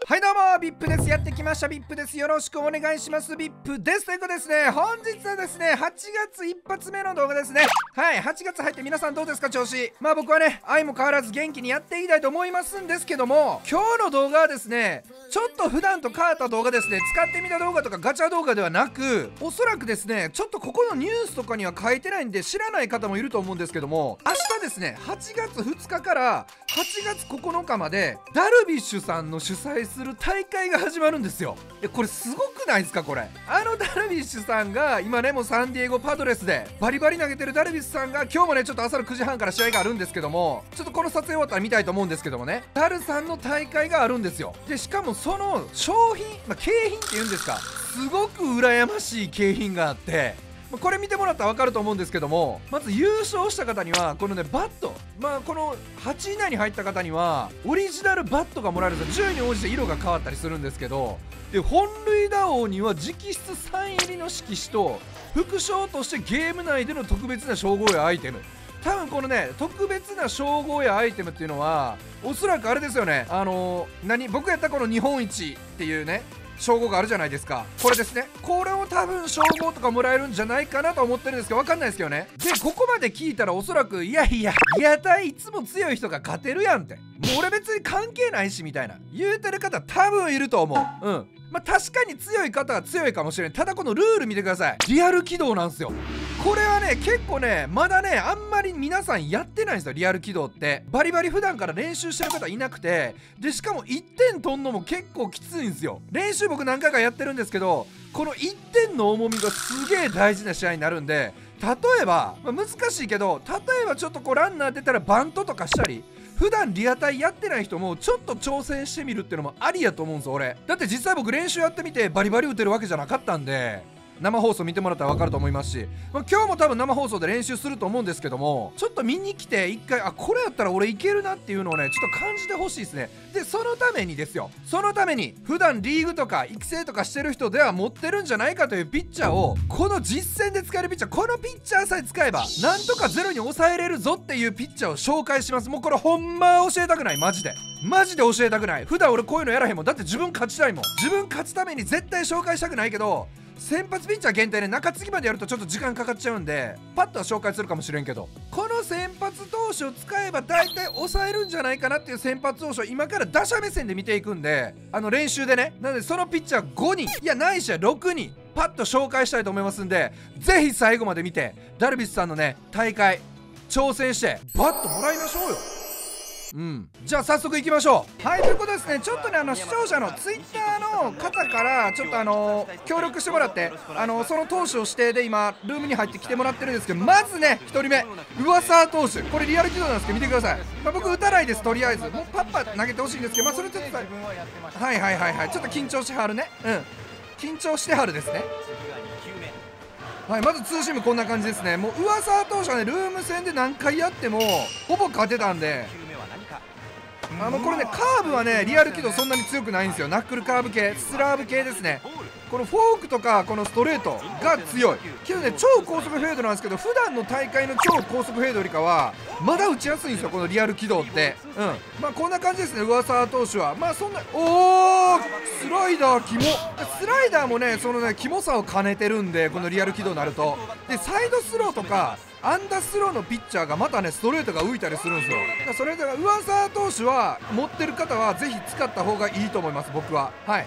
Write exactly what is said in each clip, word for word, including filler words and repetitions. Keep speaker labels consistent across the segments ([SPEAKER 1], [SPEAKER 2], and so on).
[SPEAKER 1] はいどうも ビップ です。やってきました ビップ です。よろしくお願いします。 ビップ です。ということですね、本日はですねはちがつ一発目の動画ですね。はい、はちがつ入って皆さんどうですか、調子。まあ僕はね相も変わらず元気にやっていきたいと思いますんですけども、今日の動画はですねちょっと普段と変わった動画ですね。使ってみた動画とかガチャ動画ではなく、おそらくですねちょっとここのニュースとかには書いてないんで知らない方もいると思うんですけども、明日ですねはちがつふつかからはちがつここのかまでダルビッシュさんの主催する大会が始まるんですよ。えこれすごくないですか。これあのダルビッシュさんが今ねもうサンディエゴパドレスでバリバリ投げてるダルビッシュさんが今日もねちょっと朝のくじはんから試合があるんですけども、ちょっとこの撮影終わったら見たいと思うんですけどもね、ダルさんの大会があるんですよ。でしかもその商品、まあ、景品っていうんですか、すごく羨ましい景品があって、これ見てもらったら分かると思うんですけども、まず優勝した方にはこのねバット、まあこのはちい以内に入った方にはオリジナルバットがもらえるんですよ。じゅうに応じて色が変わったりするんですけど、で本塁打王には直筆サイン入りの色紙と副賞としてゲーム内での特別な称号やアイテム、多分このね特別な称号やアイテムっていうのはおそらくあれですよね、あのー、何僕やったらこの日本一っていうね称号があるじゃないですか。これですね、これを多分称号とかもらえるんじゃないかなと思ってるんですけど、分かんないですけどね。でここまで聞いたらおそらくいやいやリアタイいつも強い人が勝てるやんって、もう俺別に関係ないしみたいな言うてる方多分いると思う。うんまあ確かに強い方は強いかもしれん。ただこのルール見てください。リアル起動なんですよ。これはね結構ねまだねあんまり皆さんやってないんですよ。リアル起動ってバリバリ普段から練習してる方いなくて、でしかもいってん取んのも結構きついんですよ。練習僕何回かやってるんですけど、このいってんの重みがすげえ大事な試合になるんで、例えば、まあ、難しいけど例えばちょっとこうランナー出たらバントとかしたり、普段リアタイやってない人もちょっと挑戦してみるっていうのもありやと思うんですよ俺。だって実際僕練習やってみてバリバリ打てるわけじゃなかったんで、生放送見てもらったら分かると思いますし、まあ、今日も多分生放送で練習すると思うんですけども、ちょっと見に来て一回あこれやったら俺いけるなっていうのをねちょっと感じてほしいですね。でそのためにですよ、そのために普段リーグとか育成とかしてる人では持ってるんじゃないかというピッチャーを、この実戦で使えるピッチャー、このピッチャーさえ使えばなんとかゼロに抑えれるぞっていうピッチャーを紹介します。もうこれほんま教えたくない、マジでマジで教えたくない。普段俺こういうのやらへんもん。だって自分勝ちたいもん。自分勝つために絶対紹介したくないけど、先発ピッチャー限定で中継ぎまでやるとちょっと時間かかっちゃうんでパッとは紹介するかもしれんけど、この先発投手を使えば大体抑えるんじゃないかなっていう先発投手を今から打者目線で見ていくんで、あの練習でね、なのでそのピッチャーごにんいやないしはろくにんパッと紹介したいと思いますんで、ぜひ最後まで見てダルビッシュさんのね大会挑戦してバッともらいましょうよ。うん、じゃあ早速いきましょう。はいということですね、ちょっとねあの視聴者のツイッターの方からちょっとあの協力してもらって、あのその投手を指定で今ルームに入ってきてもらってるんですけど、まずねひとりめ上沢投手、これリアル起動なんですけど見てください。まあ、僕打たないです、とりあえずもうパッパ投げてほしいんですけど、まあそれちょっとはいはいはいはいちょっと緊張してはるね。うん緊張してはるですね。はい、まずツーシームこんな感じですね。もう上沢投手はねルーム戦で何回やってもほぼ勝てたんで、あのこれねカーブはねリアル起動そんなに強くないんですよ。ナックルカーブ系スラーブ系ですね。このフォークとかこのストレートが強いけどね、超高速フェードなんですけど、普段の大会の超高速フェードよりかはまだ打ちやすいんですよこのリアル起動って。うんまあこんな感じですね上沢投手は。まあそんなおースライダーキモ、スライダーもねそのねキモさを兼ねてるんで、このリアル起動になると。でサイドスローとかアンダースローのピッチャーがまたねストレートが浮いたりするんですよ。だからそれで上沢投手は持ってる方はぜひ使った方がいいと思います僕は。はい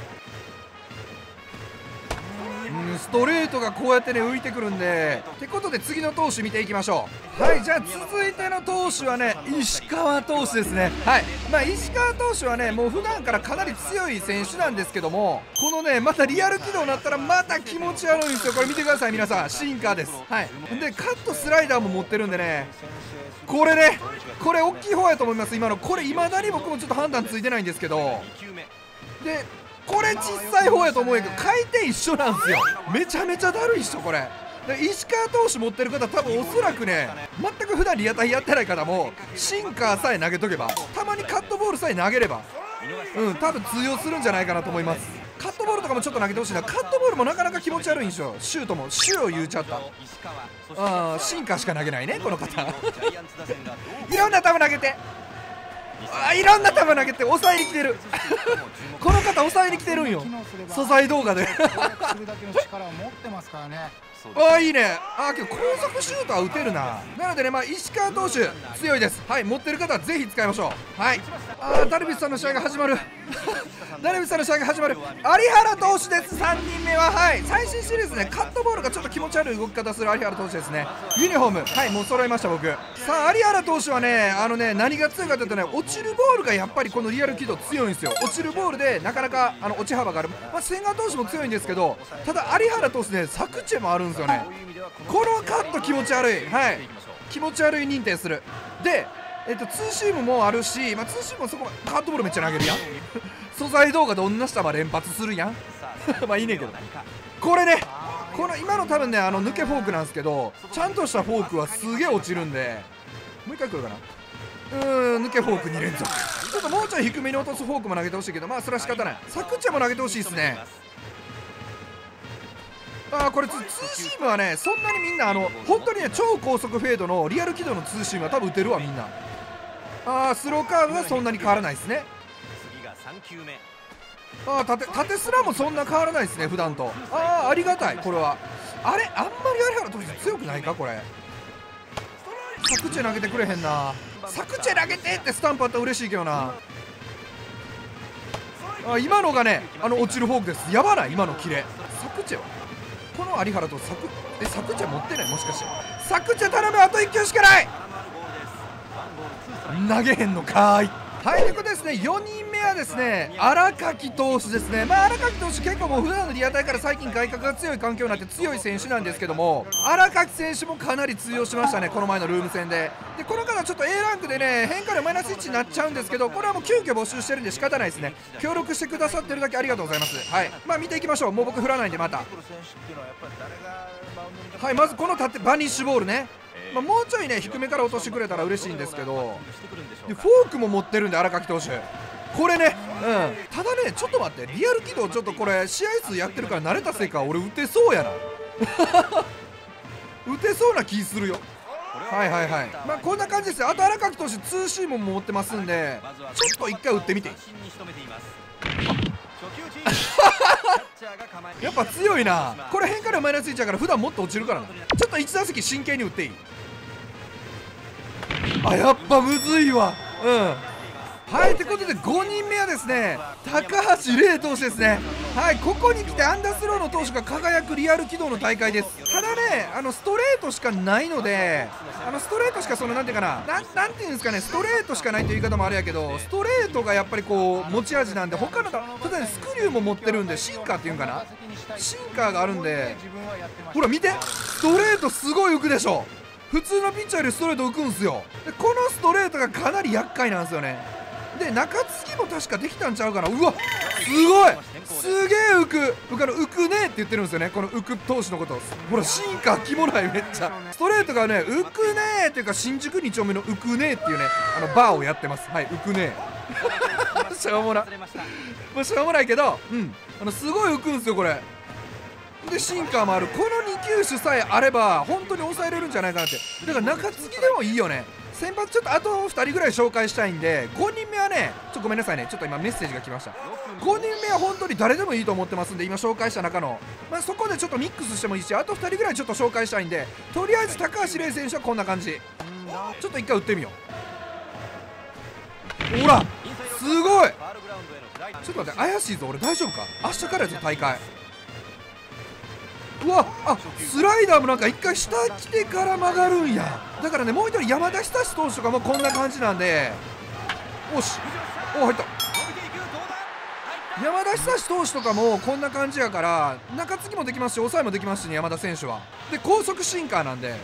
[SPEAKER 1] うんストレートがこうやってね浮いてくるんで、ってことで次の投手見ていきましょう。はいじゃあ続いての投手はね石川投手ですね。はいまあ石川投手はねもう普段からかなり強い選手なんですけども、このねまたリアル起動になったらまた気持ち悪いんですよ。これ見てください皆さん、シンカーです。はいでカットスライダーも持ってるんでね、これねこれ大きい方やと思います今の。これ未だに僕もちょっと判断ついてないんですけど、でこれ小さい方やと思うんやけど回転一緒なんですよ。めちゃめちゃだるいっしょこれ。で石川投手持ってる方多分おそらくね全く普段リアタイやってない方もシンカーさえ投げとけば、たまにカットボールさえ投げればうん多分通用するんじゃないかなと思います。カットボールとかもちょっと投げてほしいな。カットボールもなかなか気持ち悪いんですよ。シュートもシューを言うちゃった。ああシンカーしか投げないねこの方いろんな球投げてあ、いろんな球投げて抑えに来てるこの方抑えに来てるんよ、素材動画でああ、いいね。ああ、けど高速シュートは打てるな。なのでね、まあ石川投手強いです。はい、持ってる方はぜひ使いましょう。はい。ああ、ダルビッシュさんの試合が始まるダルビッシュさんの試合が始まる。有原投手です。さんにんめは、はい、最新シリーズね、カットボールがちょっと気持ち悪い動き方する有原投手ですね。ユニフォーム、はい、もう揃いました僕。さあ有原投手はね、あのね、何が強いかというとね、落ちるボールがやっぱりこのリアル軌道強いんですよ。落ちるボールでなかなかあの落ち幅がある。まあ千賀投手も強いんですけど、ただ有原投手ね、作チェもあるんですよね。このカット気持ち悪い。はい、気持ち悪い認定する。で、えっと、ツーシームもあるし、まあ、ツーシームもそこカットボールめっちゃ投げるやん素材動画で同じ球連発するやんまあいいねんけど、これね、この今の多分ね、あの抜けフォークなんですけど、ちゃんとしたフォークはすげえ落ちるんで、もう一回来るかな。うーん、抜けフォークに連続。ちょっともうちょい低めに落とすフォークも投げてほしいけど、まあそれは仕方ない。サクチェも投げてほしいですね。あー、これツーシームはね、そんなにみんなあの本当にね、超高速フェードのリアル軌道のツーシームは多分打てるわみんな。あー、スローカーブはそんなに変わらないですね。あー、縦縦スラもそんな変わらないですね普段と。ああ、ありがたい。これはあれ、あんまり有原投手強くないかこれ。サクチェ投げてくれへんな。サクチェ投げてってスタンプあったら嬉しいけどな。あ、今のがね、あの落ちるフォークです。やばない今のキレ。サクチェはこの有原とサクえサクチェ持ってない？もしかしてサクチェ頼む、あといっ球しかない。投げへんのかーい。はい、ということですね、よにんめはですね、荒垣投手ですね。まあ荒垣投手結構もう普段のリアタイから最近外角が強い環境になって強い選手なんですけども、荒垣選手もかなり通用しましたね、この前のルーム戦で。でこの方ちょっと エー ランクでね、変化量マイナスいちになっちゃうんですけど、これはもう急遽募集してるんで仕方ないですね。協力してくださってるだけありがとうございます。はい、まあ見ていきましょう。もう僕振らないんでまた。はい、まずこの縦バニッシュボールね、まあ、もうちょいね低めから落としてくれたら嬉しいんですけど、でフォークも持ってるんで荒垣投手、これね、うん、ただね、ちょっと待って、リアル軌道ちょっとこれ試合数やってるから慣れたせいか俺打てそうやな打てそうな気するよ。はいはいはい、まあこんな感じですよ。あと荒垣投手ツーシームも持ってますんで、ちょっと一回打ってみてやっぱ強いな。これ変化量マイナスいちだから普段もっと落ちるからな。ちょっといち打席真剣に打っていい？あ、やっぱむずいわ。うん、はい、ということでごにんめはですね、高橋礼投手ですね。はい、ここに来てアンダースローの投手が輝くリアル軌道の大会です。ただね、あのストレートしかないので、あのストレートしかそのなんていうかな、ななんていうんですかね、ストレートしかないという言い方もあれやけど、ストレートがやっぱりこう持ち味なんで、他のただね、スクリューも持ってるんで、シンカーっていうんかな、シンカーがあるんで、ほら見て、ストレートすごい浮くでしょ。普通のピッチャーよりストレート浮くんすよ。でこのストレートがかなり厄介なんですよね。で中継ぎも確かできたんちゃうかな。うわすごい、すげえ浮く浮かの浮くねって言ってるんですよね、この浮く投手のこと。ほらシンカーキモない、めっちゃストレートがね浮くねっていうか、新宿に丁目の浮くねっていうね、あのバーをやってます。はい、浮くねしょうもな、もうしょうもないけど、うんあのすごい浮くんですよこれで。シンカーもある。このに球種さえあれば本当に抑えれるんじゃないかなって。だから中継ぎでもいいよね。先発ちょっとあとふたりぐらい紹介したいんで、ごにんめはね、ちょっとごめんなさいね、ちょっと今メッセージが来ました。ごにんめは本当に誰でもいいと思ってますんで、今紹介した中の、まあ、そこでちょっとミックスしてもいいし、あとふたりぐらいちょっと紹介したいんで、とりあえず高橋礼選手はこんな感じ。ちょっと一回打ってみよう。ほらすごい、ちょっと待って、怪しいぞ俺、大丈夫か。明日からやぞ大会。うわあ、スライダーもなんか一回下来てから曲がるんや。だからね、もう一人山田久志投手とかもこんな感じなんで、おしお入った。山田久志投手とかもこんな感じやから、中継ぎもできますし抑えもできますしね、山田選手は。で高速シンカーなんで、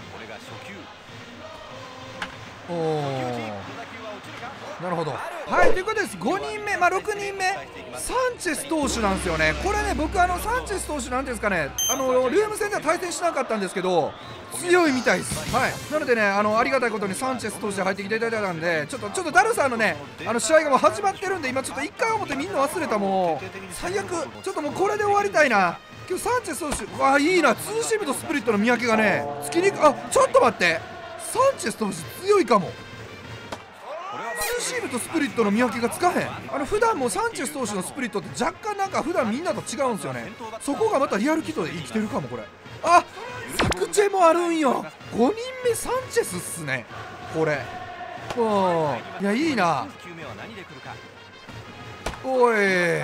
[SPEAKER 1] おおなるほど。はい、ということです。ごにんめ、まあろくにんめサンチェス投手なんですよね。これね、僕あのサンチェス投手なんていうんですかね、あのルーム戦では対戦しなかったんですけど強いみたいです。はい、なのでね、あのありがたいことにサンチェス投手で入ってきていただいたんで、ちょっとちょっとダルさんのね、あの試合がもう始まってるんで、今ちょっといっかい表みんな忘れた。もう最悪、ちょっともうこれで終わりたいな。今日サンチェス投手、わあいいな、ツーシームとスプリットの見分けがねつきにく。あ、ちょっと待って、サンチェス投手強いかも。ツーシールとスプリットの見分けがつかへん。あの普段もサンチェス投手のスプリットって若干なんか普段みんなと違うんですよね。そこがまたリアル軌道で生きてるかもこれ。あ、サクチェもあるんよ。ごにんめサンチェスっすねこれ。うん、いやいいな。おい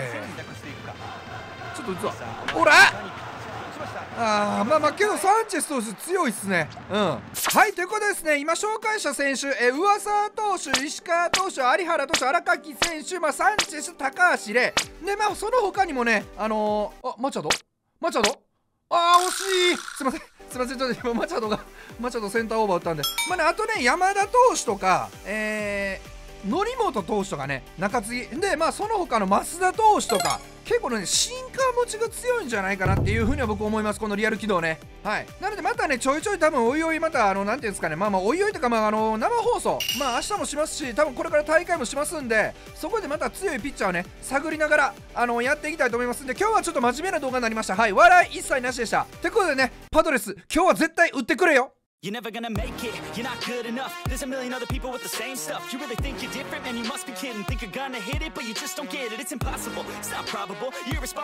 [SPEAKER 1] ちょっと実はほらあーまあまあけどサンチェス投手強いっすね。うん、はいということでですね、今紹介した選手、え上沢投手、石川投手、有原投手、荒垣選手、まあ、サンチェス、高橋礼で、まあその他にもね、あのー、あマチャドマチャドあー惜しい、すいませんすいません、ちょっと今マチャドがマチャドセンターオーバー打ったんで、まあね、あとね山田投手とかえー則本投手とかね、中継ぎで、まあその他の増田投手とか結構ねシンカー持ちが強いんじゃないかなっていうふうには僕思います、このリアル軌道ね。はい、なのでまたねちょいちょい多分おいおいまたあのなんていうんですかね、まあまあおいおいとかまああの生放送まあ明日もしますし、多分これから大会もしますんで、そこでまた強いピッチャーをね探りながらあのやっていきたいと思いますんで、今日はちょっと真面目な動画になりました。はい、笑い一切なしでした。ってことでね、パドレス今日は絶対打ってくれよ。
[SPEAKER 2] You're never gonna make it, you're not good enough. There's a million other people with the same stuff. You really think you're different, man, you must be kidding. Think you're gonna hit it, but you just don't get it. It's impossible, it's not probable, you're irresponsible.